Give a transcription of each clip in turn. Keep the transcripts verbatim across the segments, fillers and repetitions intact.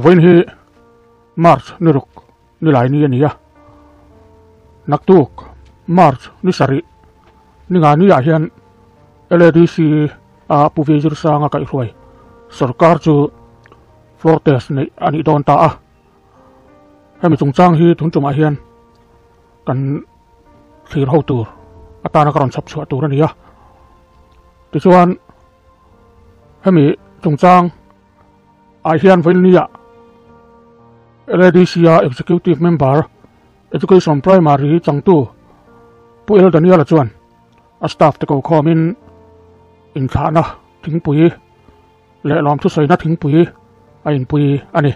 voin hi March niruk nilai ni ania naktuk March ni sari ni nga ni hian L A D C a puvijir sanga kai ruai sarkar chu fortes nei ani don ta a hemi chungchang hi thun chuma hian kan thir ho tur atana karon chap chua tur ania ti chuan hemi chungchang a hian voin nia L A D C a executive member education primary changtu puel daniel chuan a staff te ko khomin in thana thingpui le lom thu soina thingpui a in pui ani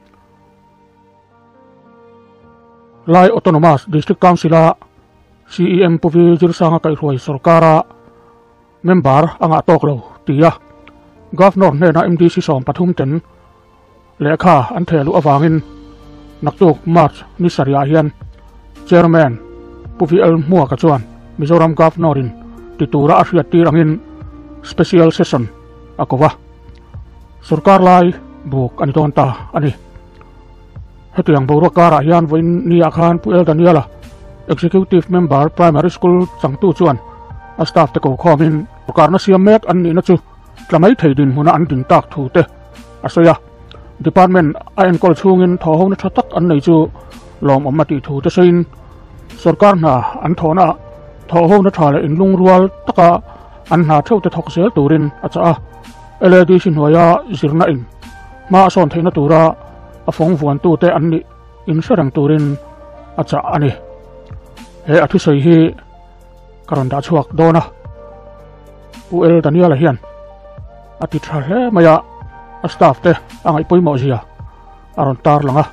lai autonomous district council a C E M puvi jirsanga kai ruai sarkara member anga toklo tia governor ne na M D C som pathum ten lekha an thelu awangin naktuk march ni saria hian chairman puvi el mua ka chuan Mizoram governorin titura ariat tirangin special session akova sarkar lai buk ani ton ta ani hetiang boro kara hian voin ni akhan puel daniela executive member primary school changtu chuan a staff te ko khomin karna siam mek an ni na chu tlamai theidin huna an din tak thu te asoya department a en kol chungin tho ho na thatak an nei chu lom omati thu te sein sarkar na an thona tho ho na thale in lung rual taka an na theu te thok sel turin acha L A D C noya zirna in ma son theina tura a phong vuan tu te an ni in sarang turin acha ani he athu sei hi karon da chuak dona puel daniel hian ati thar he maya a staff te angai poimo zia aron tar langa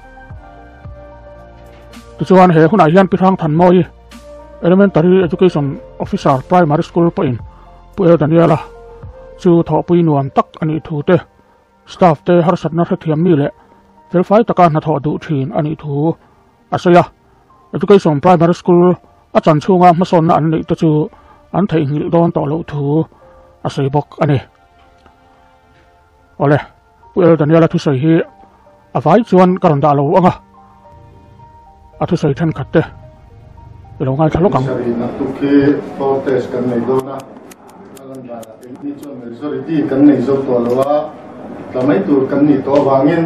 tu chuan he huna hian pirang than moi elementary education officer primary school point puel daniela chu tho pui nuam tak ani thu te staff te har sat na thiam mi le fel fai taka na tho du thin ani thu asaya education primary school a chan chunga ma son na an nei te chu an thei ngil don to lo thu asai bok ani ole puel daniela thu sei hi avai chuan karon da lo anga athu sei than khatte lo ngai thalo kang na tu ke fortes kan nei dona alan ba ni chuan majority kan nei zo to lowa tlamai tur kan ni to wangin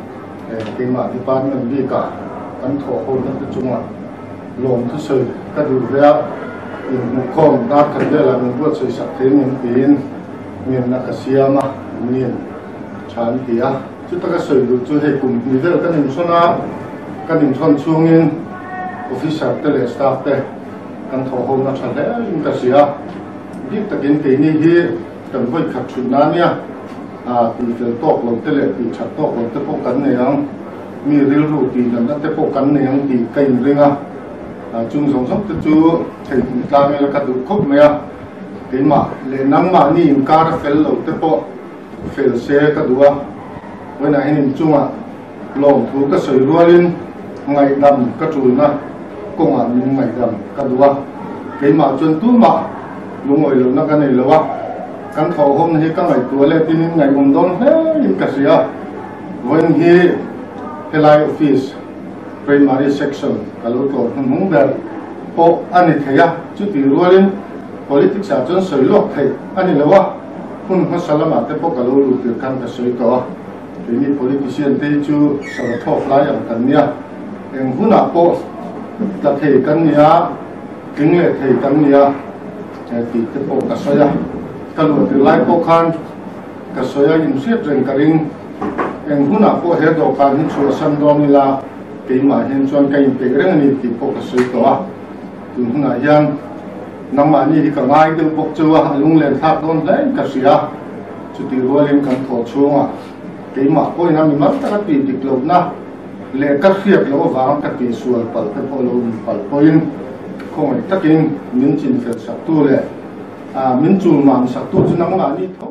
ke ma department bi ka kan tho ho na tu chunga lom thu sei ka du ria in mu khom da kan de la mu bo sei sak the min tin min na ka siama min chan tia chu ta ka sei du chu he kum ni de kan nim sona kan nim chon chungin officer te le staff te kan tho ho na tha le in ka sia dik takin te ni hi kan voi khat thun na nia a ti tel tok lo te le ti chat tok lo te po kan ne yang mi ril ru ti nan te po kan ne yang ti kai ringa a chung song song te chu thei tla me la ka du khop me ya ke ma le nang ma ni in kar fel lo te po fel se ka duwa wena hin chunga lom thu ka soi rualin ngai dam ka tu na công an những ngày đầm cắt đua cái mà chuyên tu mà lúc ngồi lúc nó cái này là what căn thầu hôm nay các ngày tuổi lên tin ngày mùng đón hết những cái gì à when he he like office primary section kalau tu mung ber po anh thấy à chút tí rồi lên politics à chuyên soi lọc thấy anh là what hun hoa salamat te po kalau lu tu kan cái soi có cái này politician te chu sao thọ lại ang kan nia em hun à po ta thầy căn nia kính lệ thầy căn nia thì cái bộ cả soya cái luật từ lại bộ khan cái soya in siết rèn cái ring em huna bộ hết đồ can hin chua san đom là cái mà hin chuan cái cái rèn này thì bộ cái soya đó từ huna hian năm mà như cái ngay từ bộ chua lung lên tháp đón lấy cái soya chú từ rồi lên căn thổ chuông à cái mà coi năm mình mất cái tiền dịch lộc na le ka khiat lo wang ka ti sual pal te polo pal poin khong ai takin min chin fel sak tu le a min chul man sak tu chunang ma ni tho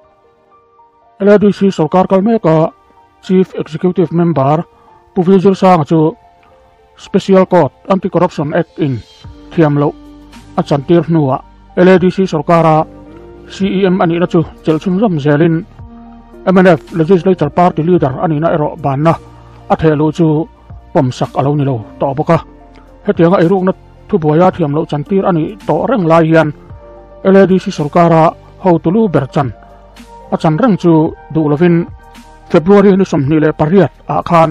L A D C sarkar kalme ka chief executive member puvijir sang chu special court anti corruption act in thiam lo a chantir nuwa L A D C sarkara C E M ani na chu chel chum ram zelin M N F Legislature Party Leader ani na ero ban na a thelu chu pomsak alo ni lo to boka hetianga iruk na thubuaya thiam lo chantir ani to reng lai hian L A D C sarkara ho tulu berchan a chan reng chu du lovin February ni som ni le pariat a khan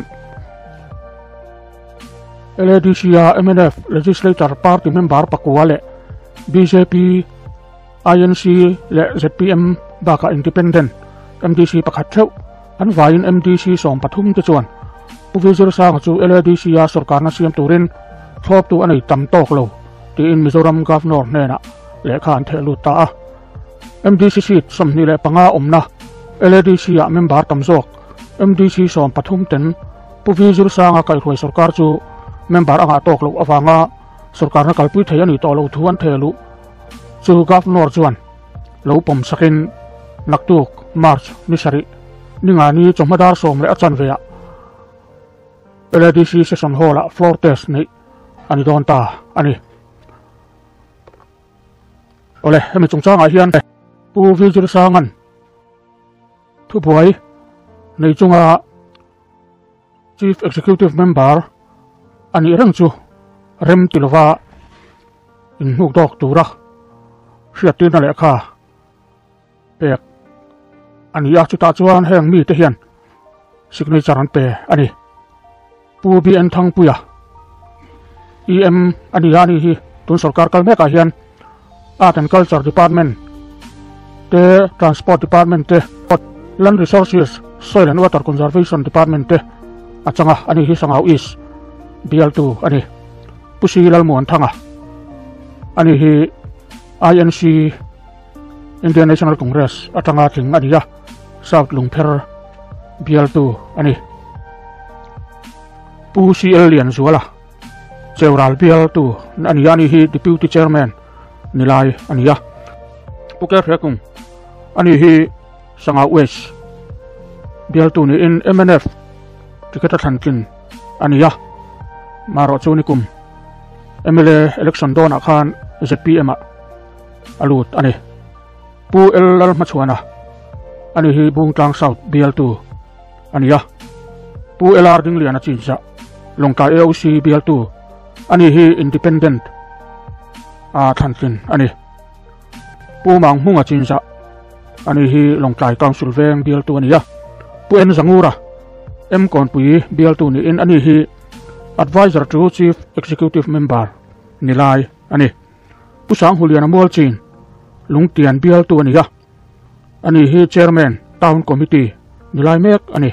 L A D C a M N F Legislature Party member pakuale B J P I N C le Z P M baka independent M D C pakhat theu an vain M D C som pathum te chuan Puvizir sang chu L A D C a sarkar na siam turin thop tu anei tam tok lo ti in Mizoram governor nena lekha an thelu ta M D C seat som ni le panga omna L A D C a member tamzok M D C som pathum ten Puvizir sang a kai roi sarkar chu member anga tok lo awanga sarkar na kalpui thei ani to lo thuan thelu chu governor chuan lo pom sakin naktuk march ni sari ninga ni chongmadar som le achan vea L A D C session hall a floor test ni ani don ta ani ole hemi chungchanga hian pu vijir sangan thu boy nei chunga chief executive member ani rang chu rem tilwa in huk dok tura hriatin na lekha pek ani ya chu ta chuan heng mi te hian signature an pe ani pu bi an thang puya E M ani yani hi tun sarkar kalme ka hian Art and Culture Department te Transport Department te Land Resources Soil and Water Conservation Department te achanga ani hi sangau is B L two ani pusi lalmuan thanga ani hi I N C Indian National Congress atanga thing ani ya South Lungpher B L two ani pusi alien zuala Cheural B L two ani yani hi deputy chairman nilai ani ya puker hekum ani hi sanga west B L two ni in M N F tiketa thankin ani ya maro chunikum M L A election dona khan Z P M alut ani pu el al machuana ani hi bungtang south B L two ani ya pu el ar ding liana chinsa longka A O C B L two ani hi independent a thankin ani pu mang hunga chinsa ani hi longkai council veng B L two ani ya pu en zangura em kon pui B L two ni in ani hi advisor to chief executive member nilai ani pusang huliana mol chin lungtian B L two ani ya ani hi chairman town committee nilai mek ani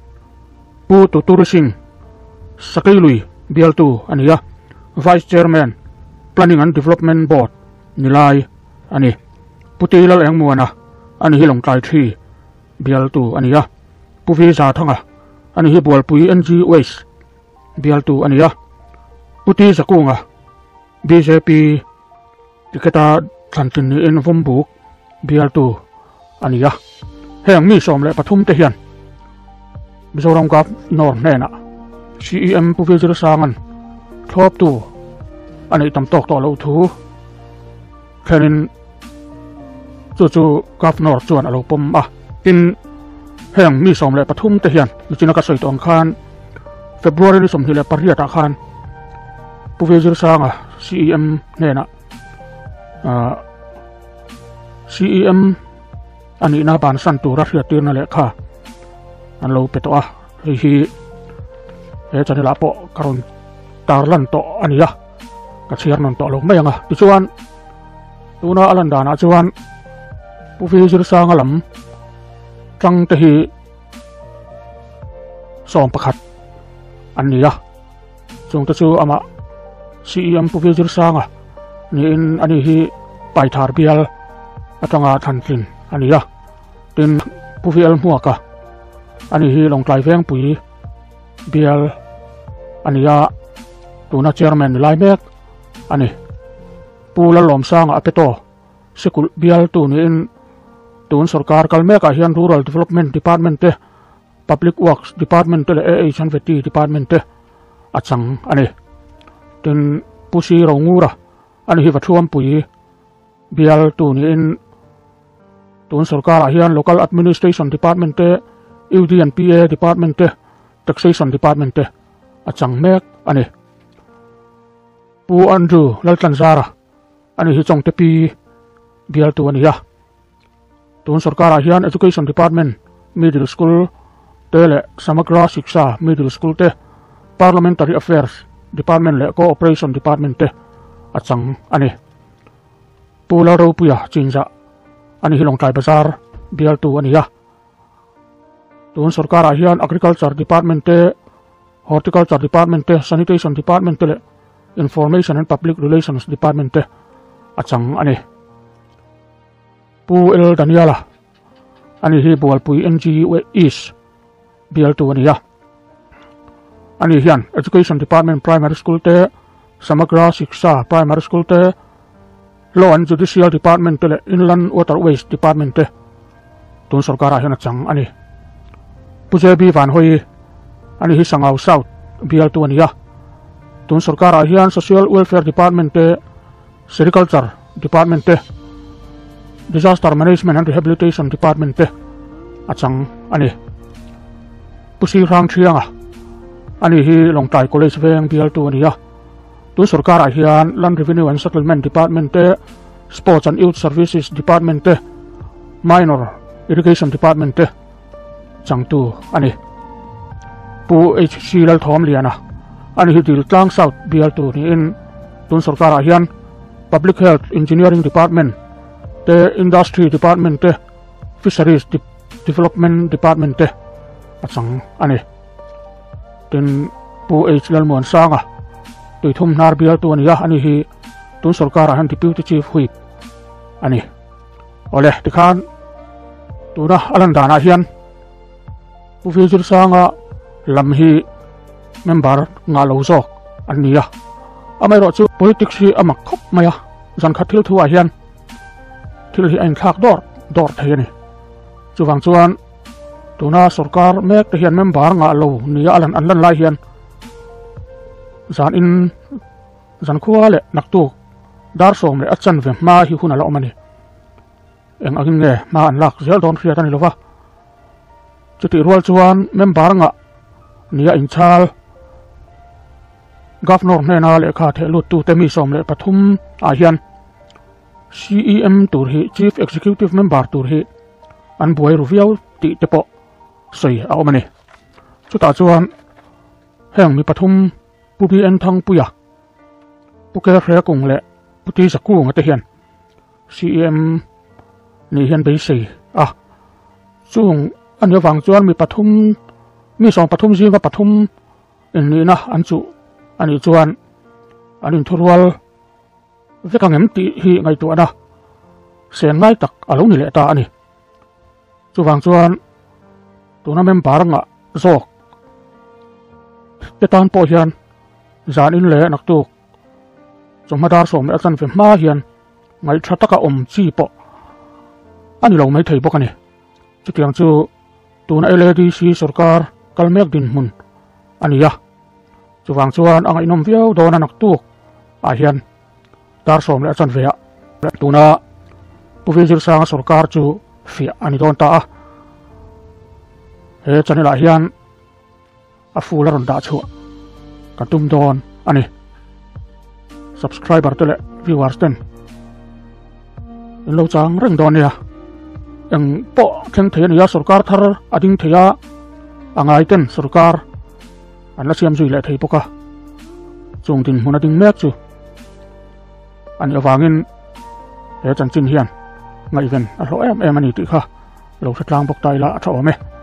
pu tutur sing sakailui B L two ani ya vice chairman planning and development board nilai ani putilal engmuana ani hi longkai three B L two ani ya puvi za thanga ani hi bolpui N G Waste B L two ani ya puti zakunga B J P tiketa thantin ni in vombuk B L two ani ya heng mi som le pathum te hian Mizoram gap nor nena C E M puvizir sangan thop tu ani tam tok to lo thu khenin chu chu gap nor chuan alo pom a tin heng mi som le pathum te hian michina ka soi tong khan February ni som hile pariata khan puvizir sanga C E M nena uh, C E M ani na ban san tu rahriatir na lekha an lo peto a hi e chanela po karon tarlan to ania ka chiar non to lo mayanga ti chuan tuna alanda na chuan puvizir sanga lam tang te hi som pakhat ania chung ta chu ama C E M puvizir sanga ni in ani hi paithar bial atanga thankin ania tin puvial muaka ani hi longklai veng pui bial ania tuna chairman lai mek ani pula lom sang apeto sekul bial tu ni in tun sarkar kalme ka hian rural development department te public works department te A H and V T department te achang ani tin pusi rongura ani hi wathuam pui bial tu ni in tun sarkar ah hian local administration department te U D and P A department te taxation department te achang mek ani pu Andrew laltan zara ani hi chong te pi bial tu ani ya tun sarkar ah hian education department middle school te le samagra shiksha middle school te parliamentary affairs department le cooperation department te achang ani pula ro puya chinja ani hilong tai bazar bial tu ani ya tun sarkar ah hian agriculture department te horticulture department te sanitation department te le information and public relations department te achang ani pu el daniela ani hi bual pui N G East bial tu ani ya ani hian education department primary school te samagra shiksha primary school te law and judicial department te le inland waterways department te tun sarkar ah hian achang ani pujebi van hoi ani hi sangau south bial tu ani ya tun sarkar ah hian social welfare department te sericulture department te disaster management and rehabilitation department te achang ani pusi rang thianga ani hi longtai college veng bial tu ani ya tun sarkar ah hian land revenue and settlement department te sports and youth services department te minor irrigation department te changtu ani pu H C lal thom liana ani hi dil tlang south bial tu ni in tun sarkar ah hian public health engineering department te industry department te fisheries de development department te achang ani tin pu H lal mon sanga tui thum nar bial tu ani ya ani hi tun sarkar ah deputy chief whip ani ole tikhan tuna alan dana hian pu vijir sanga lam hi member nga lo zo ani ya amai ro chu politics hi amak khop maya jan khathil thu a hian thil hi ein thak dor dor thayani chuwang chuan tuna sarkar mek te hian member nga lo ni alan anlan lai hian zan in zan khuwa le naktu dar som le achan ve ma hi huna lo mani eng agin nge ma an lak zel don khria tani lova chuti rual chuan member nga nia in chal governor ne na le kha thelu tu te mi som le pathum a hian C E M tur hi chief executive member tur hi an buai ruviau ti te po sei a omani chuta chuan heng mi pathum pubi en thang puya puke hre kung le puti saku nga te hian C E M ni hian bei sei a chung an yawang chuan mi pathum mi som pathum zinga pathum in ni na an chu ani chuan anin thurwal vekangem ti hi ngai tu ana sen ngai tak alo ni le ta ani chuwang chuan tuna member nga zok petan po hian zan in le nak tu chomadar som le achan ve ma hian ngai thataka om chi po ani lo mai thei bok ani chutiang chu tuna L A D C sarkar kalmek din mun ani ya chuwang chuan anga inom viau dona nak tu a hian dar som le achan ve a tuna puvijir sang sarkar chu fi ani don ta a he chanela hian a fula ron da chu katum don ani subscriber tele viewers ten in lo chang reng don ya eng po theng thei ani ya sarkar thar ading theya angai ten sarkar an la siam zui le thei poka chung tin huna ding mek chu an awangin he chan chin hian ngai ven a lo em em ani ti kha lo thlang bok tai la a tho me